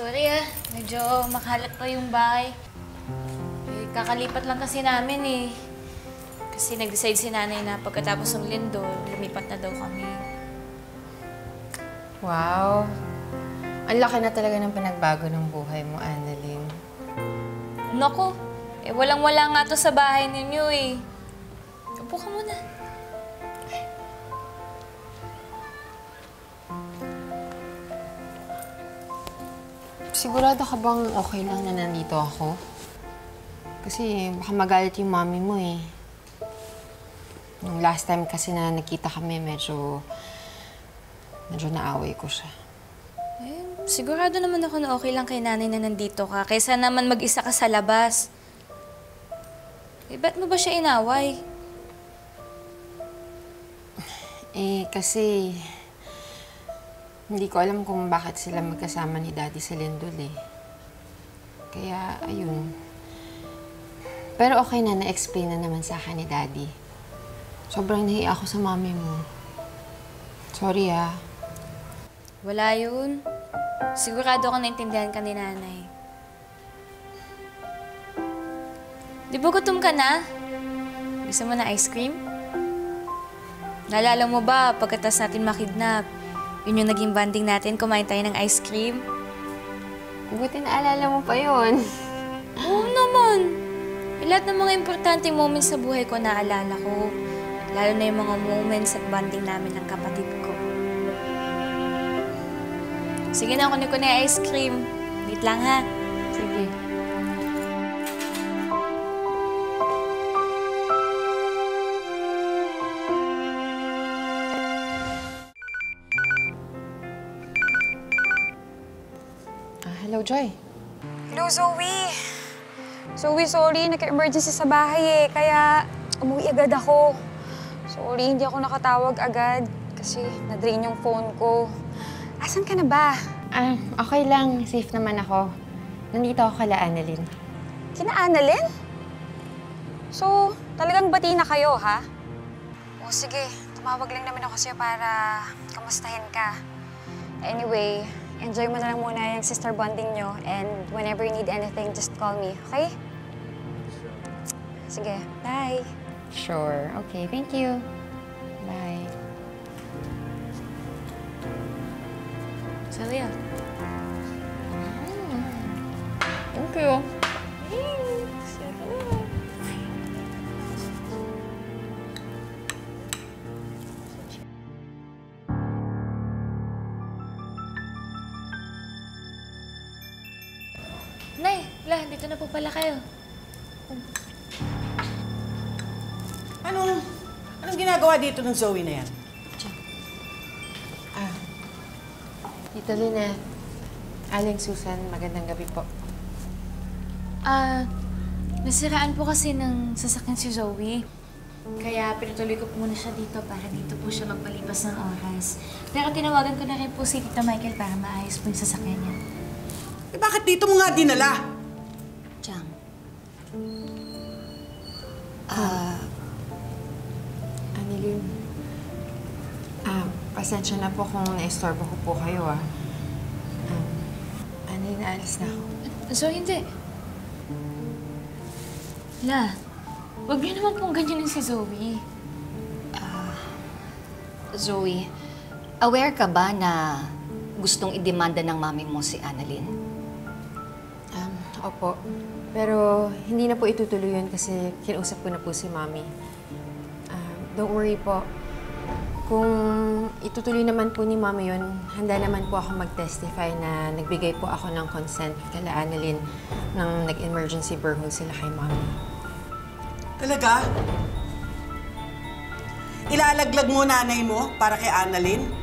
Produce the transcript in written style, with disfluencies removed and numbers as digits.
Sorry medyo makalat pa yung bahay. Kakalipat lang kasi namin Kasi nag-decide si nanay na pagkatapos ng lindol, lumipat na daw kami. Wow. Ang laki na talaga ng pinagbago ng buhay mo, Annalyn. Naku, walang-wala nga to sa bahay ninyo Upo ka muna. Sigurado ka bang okay lang na nandito ako? Kasi baka magalit yung mami mo Nung last time kasi na nakita kami, medyo naaway ko siya. Sigurado naman ako na okay lang kay nanay na nandito ka, kaysa naman mag-isa ka sa labas. Ba't mo ba siya inaway? Kasi hindi ko alam kung bakit sila magkasama ni Daddy sa lindol Kaya, ayun. Pero okay na, na-explain na naman sa akin ni Daddy. Sobrang nahiya ako sa mami mo. Sorry Wala yun. Sigurado ako naintindihan ka ni nanay. Di ba gutom ka na? Gusto mo na ice cream? Naalala mo ba, pagkatas natin makidnap, yun yung naging banding natin, kumain tayo ng ice cream? Buti naalala mo pa yun. Oo naman. Lahat ng mga importanteng moments sa buhay ko naalala ko. Lalo na yung mga moments at banding namin ng kapatid ko. Sige na, kunin ko na yung ice cream. Wait lang ha. Sige. Hello, Joy. Hello, Zoe. Zoe, sorry. Nagka-emergency sa bahay Kaya umuwi agad ako. Sorry, hindi ako nakatawag agad kasi na-drain yung phone ko. Asan ka na ba? Okay lang. Safe naman ako. Nandito ako kala Annalyn. Kina Annalyn? So, talagang bati na kayo, ha? O sige, tumawag lang naman ako sa'yo para kamustahin ka. Anyway, enjoy mo na lang muna yung sister bonding nyo and whenever you need anything, just call me, okay? Sige, bye. Sure. Okay, thank you. Bye. Sorry Thank you. Nay, dito na po pala kayo. Anong ginagawa dito ng Zoe na yan? Tita Lynette, Aling Susan, magandang gabi po. Nasiraan po kasi ng sasakyan si Zoe. Kaya pinatuloy ko po muna siya dito para dito po siya magpalipas ng oras. Pero tinawagan ko na rin po si Tita Michael para maayos po yung sasakyan niya. Bakit dito mo nga dinala? Chang. Annalyn, pasensya na po kung naistorbo ko po kayo, Annalyn, naalis na ako. So, hindi. Wag niyo naman pong ganyanin si Zoe. Zoe, aware ka ba na gustong idemanda ng mami mo si Annalyn? Opo. Pero hindi na po itutuloy yun kasi kinausap ko na po si Mami. Don't worry po. Kung itutuloy naman po ni Mami yun, handa naman po ako mag-testify na nagbigay po ako ng consent kala Annalyn nang nag-emergency burhol sila kay Mami. Talaga? Ilalaglag mo nanay mo para kay Annalyn?